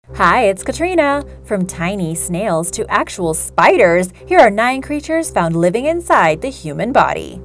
Hi, it's Katrina! From tiny snails to actual spiders, here are 9 creatures found living inside the human body.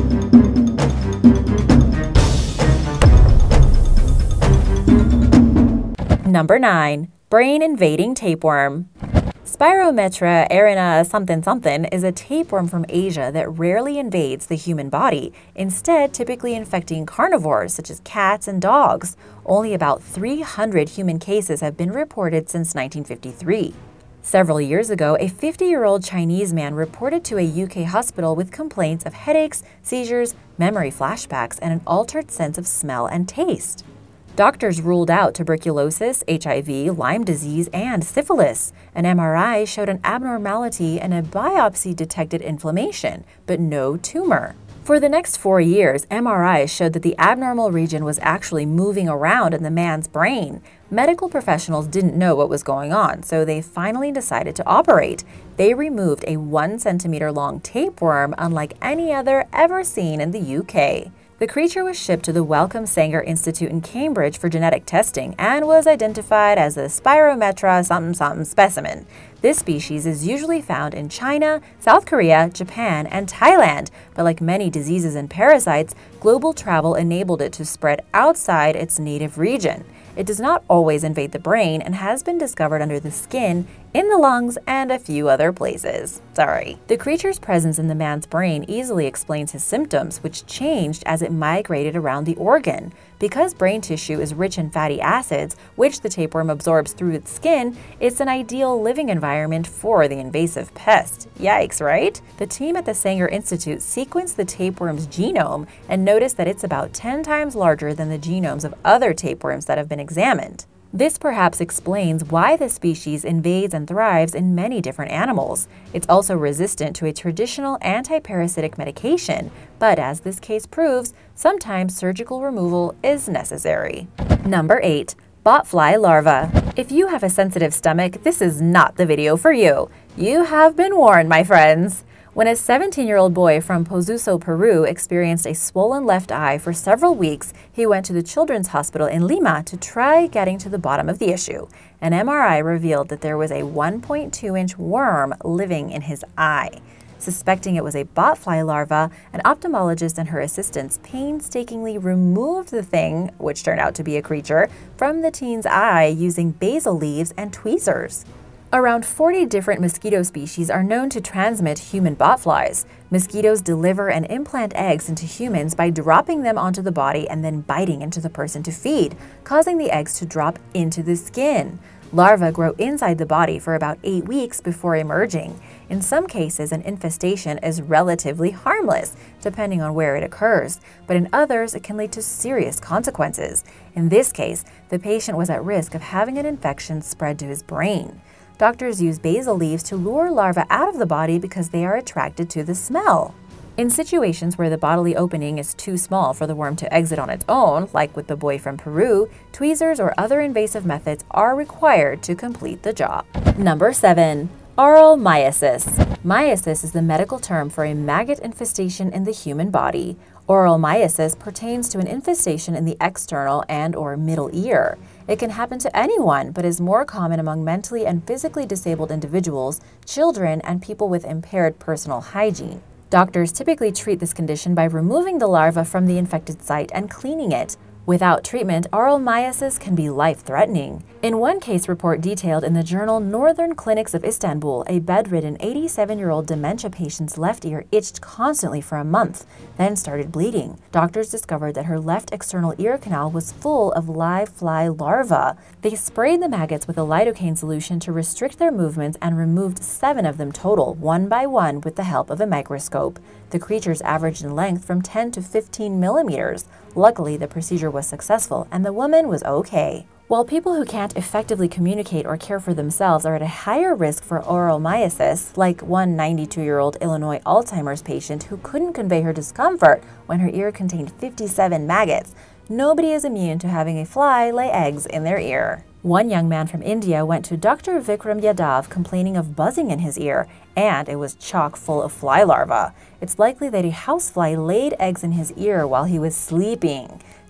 Number 9. Brain-Invading Tapeworm. Spirometra erinaceieuropaei is a tapeworm from Asia that rarely invades the human body, instead typically infecting carnivores such as cats and dogs. Only about 300 human cases have been reported since 1953. Several years ago, a 50-year-old Chinese man reported to a UK hospital with complaints of headaches, seizures, memory flashbacks, and an altered sense of smell and taste. Doctors ruled out tuberculosis, HIV, Lyme disease, and syphilis. An MRI showed an abnormality and a biopsy detected inflammation, but no tumor. For the next 4 years, MRIs showed that the abnormal region was actually moving around in the man's brain. Medical professionals didn't know what was going on, so they finally decided to operate. They removed a 1-centimeter long tapeworm unlike any other ever seen in the UK. The creature was shipped to the Wellcome Sanger Institute in Cambridge for genetic testing and was identified as a Spirometra specimen. This species is usually found in China, South Korea, Japan, and Thailand, but like many diseases and parasites, global travel enabled it to spread outside its native region. It does not always invade the brain and has been discovered under the skin, in the lungs, and a few other places. The creature's presence in the man's brain easily explains his symptoms, which changed as it migrated around the organ. Because brain tissue is rich in fatty acids, which the tapeworm absorbs through its skin, it's an ideal living environment for the invasive pest. Yikes, right? The team at the Sanger Institute sequenced the tapeworm's genome and noticed that it's about 10 times larger than the genomes of other tapeworms that have been examined. This perhaps explains why the species invades and thrives in many different animals. It's also resistant to a traditional anti-parasitic medication, but as this case proves, sometimes surgical removal is necessary. Number 8. Botfly Larvae. If you have a sensitive stomach, this is not the video for you. You have been warned, my friends. When a 17-year-old boy from Pozuzo, Peru experienced a swollen left eye for several weeks, he went to the children's hospital in Lima to try getting to the bottom of the issue. An MRI revealed that there was a 1.2-inch worm living in his eye. Suspecting it was a botfly larva, an ophthalmologist and her assistants painstakingly removed the thing, which turned out to be a creature, from the teen's eye using basil leaves and tweezers. Around 40 different mosquito species are known to transmit human botflies. Mosquitoes deliver and implant eggs into humans by dropping them onto the body and then biting into the person to feed, causing the eggs to drop into the skin. Larvae grow inside the body for about 8 weeks before emerging. In some cases, an infestation is relatively harmless, depending on where it occurs, but in others, it can lead to serious consequences. In this case, the patient was at risk of having an infection spread to his brain. Doctors use basil leaves to lure larvae out of the body because they are attracted to the smell. In situations where the bodily opening is too small for the worm to exit on its own, like with the boy from Peru, tweezers or other invasive methods are required to complete the job. Number 7. Aural Myiasis. Myiasis is the medical term for a maggot infestation in the human body. Aural myiasis pertains to an infestation in the external and/or middle ear. It can happen to anyone, but is more common among mentally and physically disabled individuals, children, and people with impaired personal hygiene. Doctors typically treat this condition by removing the larva from the infected site and cleaning it. Without treatment, aural myiasis can be life-threatening. In one case report detailed in the journal Northern Clinics of Istanbul, a bedridden 87-year-old dementia patient's left ear itched constantly for a month, then started bleeding. Doctors discovered that her left external ear canal was full of live fly larvae. They sprayed the maggots with a lidocaine solution to restrict their movements and removed 7 of them total, one by one, with the help of a microscope. The creatures averaged in length from 10 to 15 millimeters. Luckily, the procedure was successful and the woman was okay. While people who can't effectively communicate or care for themselves are at a higher risk for aural myiasis, like one 92-year-old Illinois Alzheimer's patient who couldn't convey her discomfort when her ear contained 57 maggots, nobody is immune to having a fly lay eggs in their ear. One young man from India went to Dr. Vikram Yadav complaining of buzzing in his ear, and it was chock full of fly larvae. It's likely that a housefly laid eggs in his ear while he was sleeping.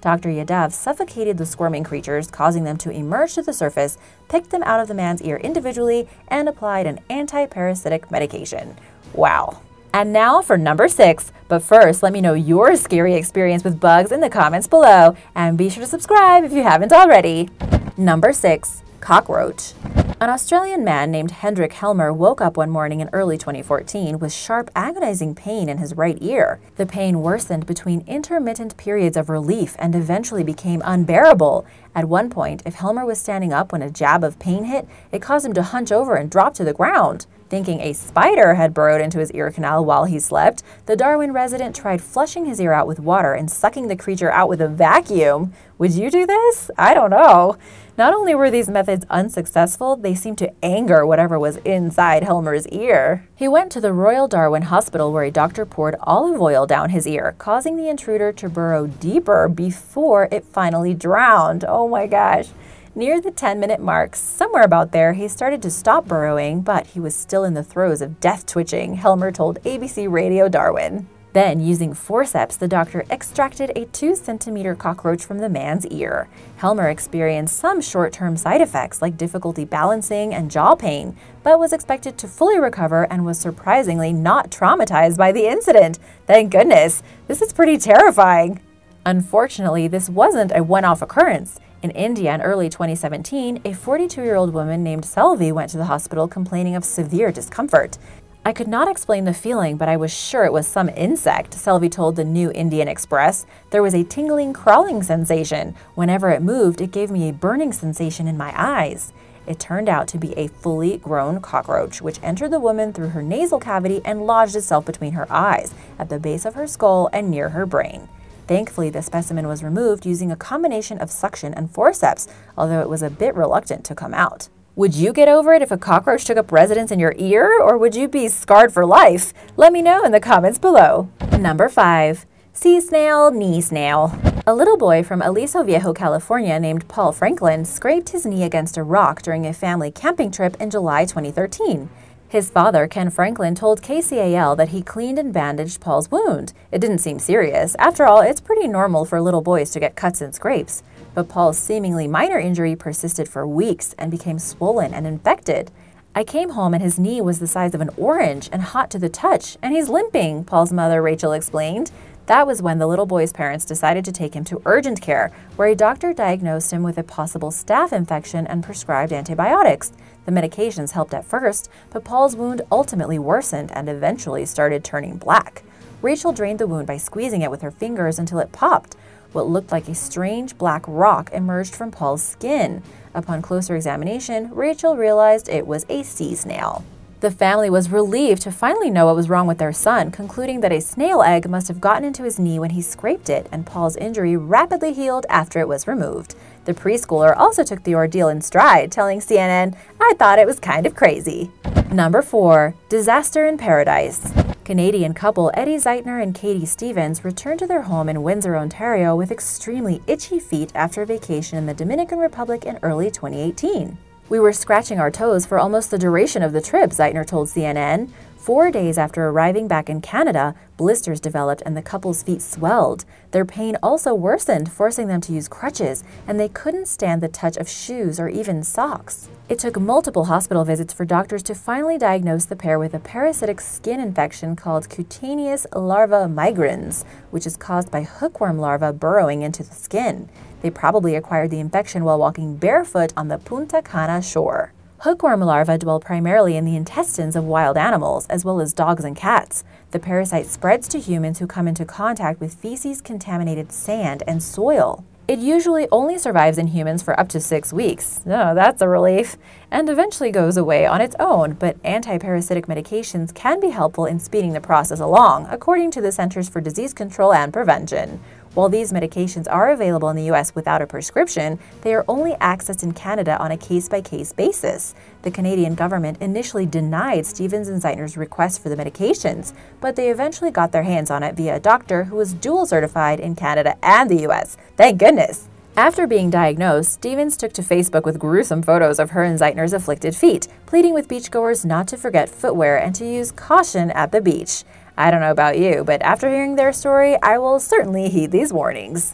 Dr. Yadav suffocated the squirming creatures, causing them to emerge to the surface, picked them out of the man's ear individually, and applied an anti-parasitic medication. Wow. And now for number 6, but first let me know your scary experience with bugs in the comments below, and be sure to subscribe if you haven't already. Number 6. Cockroach. An Australian man named Hendrik Helmer woke up one morning in early 2014 with sharp, agonizing pain in his right ear. The pain worsened between intermittent periods of relief and eventually became unbearable. At one point, if Helmer was standing up when a jab of pain hit, it caused him to hunch over and drop to the ground. Thinking a spider had burrowed into his ear canal while he slept, the Darwin resident tried flushing his ear out with water and sucking the creature out with a vacuum. Would you do this? I don't know. Not only were these methods unsuccessful, they seemed to anger whatever was inside Helmer's ear. He went to the Royal Darwin Hospital where a doctor poured olive oil down his ear, causing the intruder to burrow deeper before it finally drowned. Oh my gosh. Near the 10-minute mark, somewhere about there, he started to stop burrowing, but he was still in the throes of death twitching, Helmer told ABC Radio Darwin. Then, using forceps, the doctor extracted a 2-centimeter cockroach from the man's ear. Helmer experienced some short-term side effects like difficulty balancing and jaw pain, but was expected to fully recover and was surprisingly not traumatized by the incident. Thank goodness. This is pretty terrifying. Unfortunately, this wasn't a one-off occurrence. In India in early 2017, a 42-year-old woman named Selvi went to the hospital complaining of severe discomfort. I could not explain the feeling, but I was sure it was some insect, Selvi told the New Indian Express. There was a tingling, crawling sensation. Whenever it moved, it gave me a burning sensation in my eyes. It turned out to be a fully grown cockroach, which entered the woman through her nasal cavity and lodged itself between her eyes, at the base of her skull and near her brain. Thankfully, the specimen was removed using a combination of suction and forceps, although it was a bit reluctant to come out. Would you get over it if a cockroach took up residence in your ear, or would you be scarred for life? Let me know in the comments below. Number 5. Sea snail, knee snail. A little boy from Aliso Viejo, California named Paul Franklin scraped his knee against a rock during a family camping trip in July 2013. His father, Ken Franklin, told KCAL that he cleaned and bandaged Paul's wound. It didn't seem serious. After all, it's pretty normal for little boys to get cuts and scrapes. But Paul's seemingly minor injury persisted for weeks and became swollen and infected. I came home and his knee was the size of an orange and hot to the touch, and he's limping, Paul's mother, Rachel, explained. That was when the little boy's parents decided to take him to urgent care, where a doctor diagnosed him with a possible staph infection and prescribed antibiotics. The medications helped at first, but Paul's wound ultimately worsened and eventually started turning black. Rachel drained the wound by squeezing it with her fingers until it popped. What looked like a strange black rock emerged from Paul's skin. Upon closer examination, Rachel realized it was a sea snail. The family was relieved to finally know what was wrong with their son, concluding that a snail egg must have gotten into his knee when he scraped it, and Paul's injury rapidly healed after it was removed. The preschooler also took the ordeal in stride, telling CNN, "I thought it was kind of crazy." Number 4. Disaster in Paradise. Canadian couple Eddie Zeitner and Katie Stevens returned to their home in Windsor, Ontario with extremely itchy feet after a vacation in the Dominican Republic in early 2018. "We were scratching our toes for almost the duration of the trip," Zeitner told CNN. 4 days after arriving back in Canada, blisters developed and the couple's feet swelled. Their pain also worsened, forcing them to use crutches, and they couldn't stand the touch of shoes or even socks. It took multiple hospital visits for doctors to finally diagnose the pair with a parasitic skin infection called cutaneous larva migrans, which is caused by hookworm larvae burrowing into the skin. They probably acquired the infection while walking barefoot on the Punta Cana shore. Hookworm larvae dwell primarily in the intestines of wild animals, as well as dogs and cats. The parasite spreads to humans who come into contact with feces-contaminated sand and soil. It usually only survives in humans for up to 6 weeks. Oh, that's a relief. And eventually goes away on its own, but anti-parasitic medications can be helpful in speeding the process along, according to the Centers for Disease Control and Prevention. While these medications are available in the U.S. without a prescription, they are only accessed in Canada on a case-by-case basis. The Canadian government initially denied Stevens and Zeitner's request for the medications, but they eventually got their hands on it via a doctor who was dual certified in Canada and the U.S. Thank goodness! After being diagnosed, Stevens took to Facebook with gruesome photos of her and Zeitner's afflicted feet, pleading with beachgoers not to forget footwear and to use caution at the beach. I don't know about you, but after hearing their story, I will certainly heed these warnings.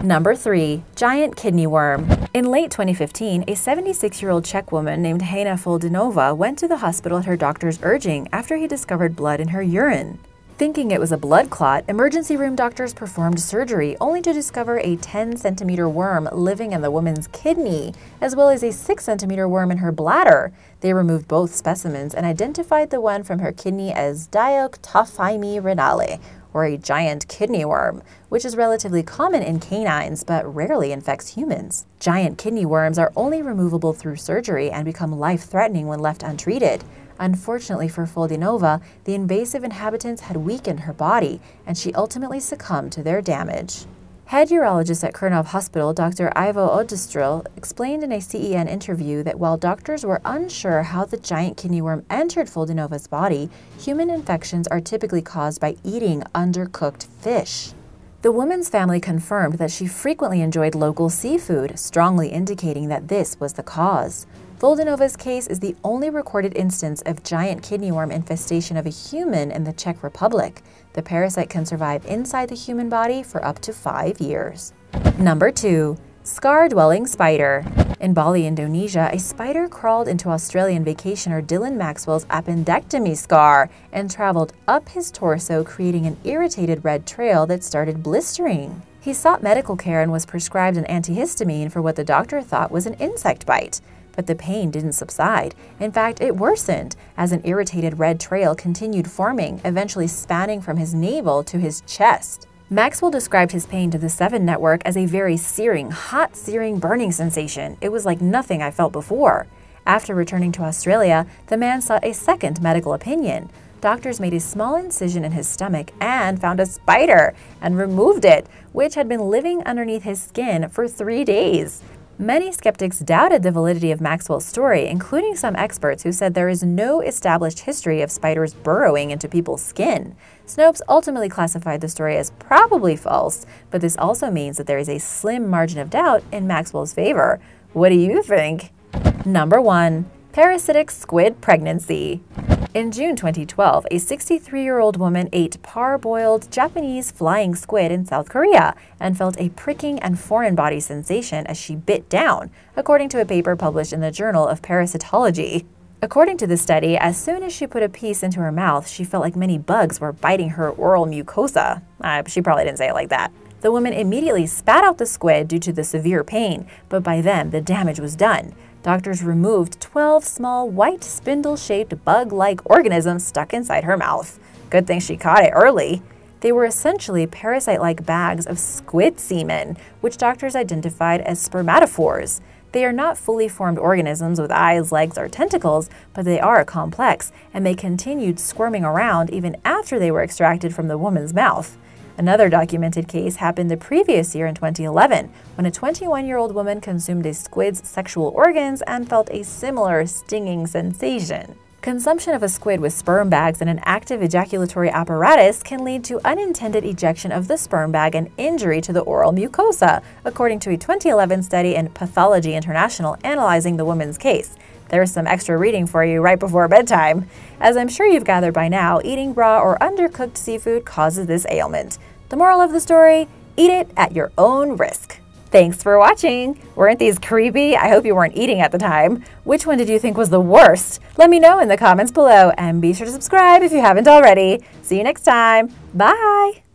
Number 3. Giant kidney worm. In late 2015, a 76-year-old Czech woman named Hana Foldinova went to the hospital at her doctor's urging after he discovered blood in her urine. Thinking it was a blood clot, emergency room doctors performed surgery only to discover a 10-centimeter worm living in the woman's kidney, as well as a 6-centimeter worm in her bladder. They removed both specimens and identified the one from her kidney as Dioctophyme renale, or a giant kidney worm, which is relatively common in canines but rarely infects humans. Giant kidney worms are only removable through surgery and become life-threatening when left untreated. Unfortunately for Foldinova, the invasive inhabitants had weakened her body, and she ultimately succumbed to their damage. Head urologist at Krnov Hospital, Dr. Ivo Odestrel, explained in a CEN interview that while doctors were unsure how the giant kidney worm entered Foldinova's body, human infections are typically caused by eating undercooked fish. The woman's family confirmed that she frequently enjoyed local seafood, strongly indicating that this was the cause. Foldinova's case is the only recorded instance of giant kidney worm infestation of a human in the Czech Republic. The parasite can survive inside the human body for up to 5 years. Number 2. Scar-dwelling spider. In Bali, Indonesia, a spider crawled into Australian vacationer Dylan Maxwell's appendectomy scar and traveled up his torso, creating an irritated red trail that started blistering. He sought medical care and was prescribed an antihistamine for what the doctor thought was an insect bite. But the pain didn't subside. In fact, it worsened as an irritated red trail continued forming, eventually spanning from his navel to his chest. Maxwell described his pain to the 7 Network as a very searing, hot, searing, burning sensation. It was like nothing I felt before. After returning to Australia, the man sought a second medical opinion. Doctors made a small incision in his stomach and found a spider and removed it, which had been living underneath his skin for 3 days. Many skeptics doubted the validity of Maxwell's story, including some experts who said there is no established history of spiders burrowing into people's skin. Snopes ultimately classified the story as probably false, but this also means that there is a slim margin of doubt in Maxwell's favor. What do you think? Number 1. Parasitic squid pregnancy. In June 2012, a 63-year-old woman ate parboiled Japanese flying squid in South Korea and felt a pricking and foreign body sensation as she bit down, according to a paper published in the Journal of Parasitology. According to the study, as soon as she put a piece into her mouth, she felt like many bugs were biting her oral mucosa. She probably didn't say it like that. The woman immediately spat out the squid due to the severe pain, but by then the damage was done. Doctors removed 12 small, white, spindle-shaped, bug-like organisms stuck inside her mouth. Good thing she caught it early. They were essentially parasite-like bags of squid semen, which doctors identified as spermatophores. They are not fully formed organisms with eyes, legs, or tentacles, but they are complex, and they continued squirming around even after they were extracted from the woman's mouth. Another documented case happened the previous year in 2011, when a 21-year-old woman consumed a squid's sexual organs and felt a similar stinging sensation. Consumption of a squid with sperm bags and an active ejaculatory apparatus can lead to unintended ejection of the sperm bag and injury to the oral mucosa, according to a 2011 study in Pathology International analyzing the woman's case. There's some extra reading for you right before bedtime. As I'm sure you've gathered by now, eating raw or undercooked seafood causes this ailment. The moral of the story, eat it at your own risk. Thanks for watching! Weren't these creepy? I hope you weren't eating at the time. Which one did you think was the worst? Let me know in the comments below, and be sure to subscribe if you haven't already. See you next time. Bye!